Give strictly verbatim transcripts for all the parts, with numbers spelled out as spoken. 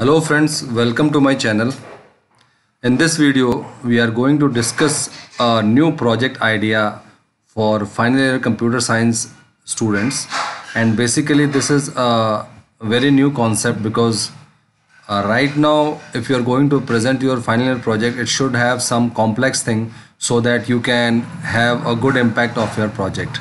Hello friends, welcome to my channel. In this video, we are going to discuss a new project idea for final year computer science students. And basically this is a very new concept because uh, right now if you are going to present your final year project, it should have some complex thing so that you can have a good impact of your project.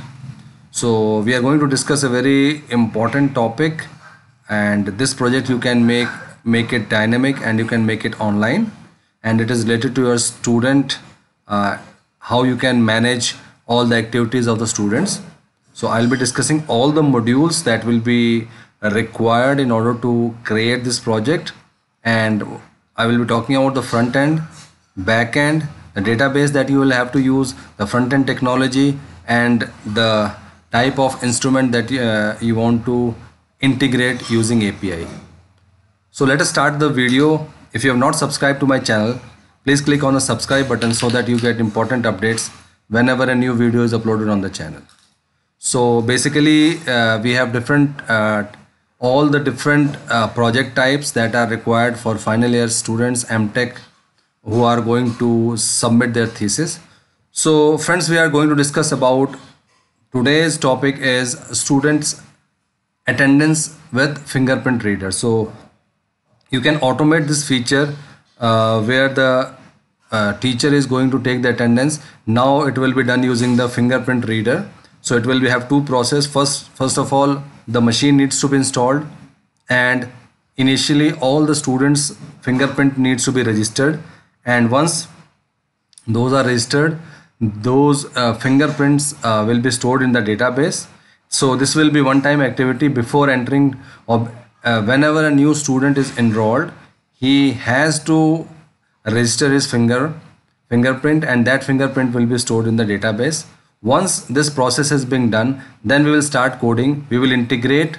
So we are going to discuss a very important topic, and this project you can make make it dynamic and you can make it online, and it is related to your student, uh, how you can manage all the activities of the students. So I'll be discussing all the modules that will be required in order to create this project, and I will be talking about the front end, back end, the database that you will have to use, the front end technology, and the type of instrument that uh, you want to integrate using A P I. So let us start the video. If you have not subscribed to my channel, please click on the subscribe button so that you get important updates whenever a new video is uploaded on the channel. So basically uh, we have different uh, all the different uh, project types that are required for final year students M.Tech who are going to submit their thesis. So friends, we are going to discuss about today's topic is students attendance with fingerprint reader. So you can automate this feature uh, where the uh, teacher is going to take the attendance. Now it will be done using the fingerprint reader. So it will be have two process. First, first of all, the machine needs to be installed, and initially all the students' fingerprint needs to be registered. And once those are registered, those uh, fingerprints uh, will be stored in the database. So this will be one-time activity before entering, or uh, whenever a new student is enrolled, he has to register his finger fingerprint, and that fingerprint will be stored in the database. Once this process has been done, then we will start coding. We will integrate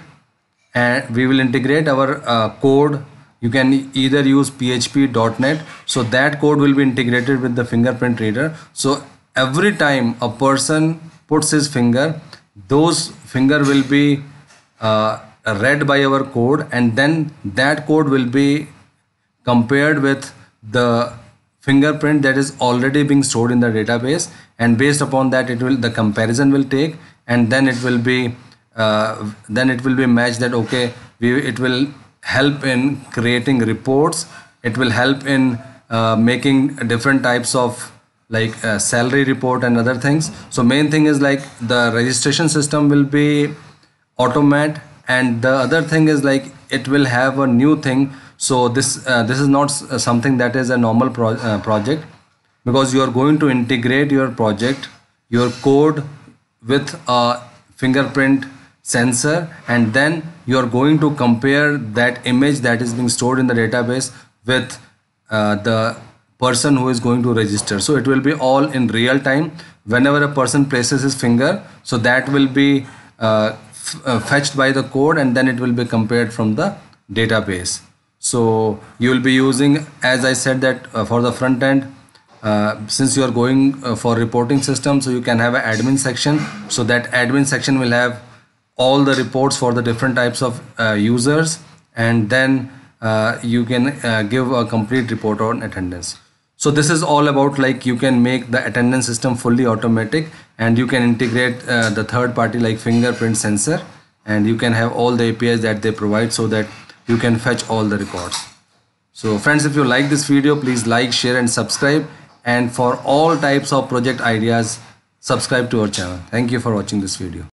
and we will integrate our uh, code. You can either use P H P dot net, so that code will be integrated with the fingerprint reader. So every time a person puts his finger, those finger will be uh, read by our code, and then that code will be compared with the fingerprint that is already being stored in the database, and based upon that it will the comparison will take, and then it will be uh, then it will be matched that okay, we, it will help in creating reports, it will help in uh, making different types of like uh, salary report and other things. So main thing is like the registration system will be automated, and the other thing is like it will have a new thing. So this uh, this is not something that is a normal pro uh, project, because you are going to integrate your project, your code with a fingerprint sensor, and then you are going to compare that image that is being stored in the database with uh, the person who is going to register. So it will be all in real time. Whenever a person places his finger, so that will be uh, uh, fetched by the code, and then it will be compared from the database. So you will be using, as I said, that uh, for the front end, uh, since you are going uh, for reporting system, so you can have an admin section. So that admin section will have all the reports for the different types of uh, users, and then uh, you can uh, give a complete report on attendance. So this is all about like you can make the attendance system fully automatic, and you can integrate uh, the third party like fingerprint sensor, and you can have all the A P Is that they provide so that you can fetch all the records. So friends, if you like this video, please like, share and subscribe, and for all types of project ideas, subscribe to our channel. Thank you for watching this video.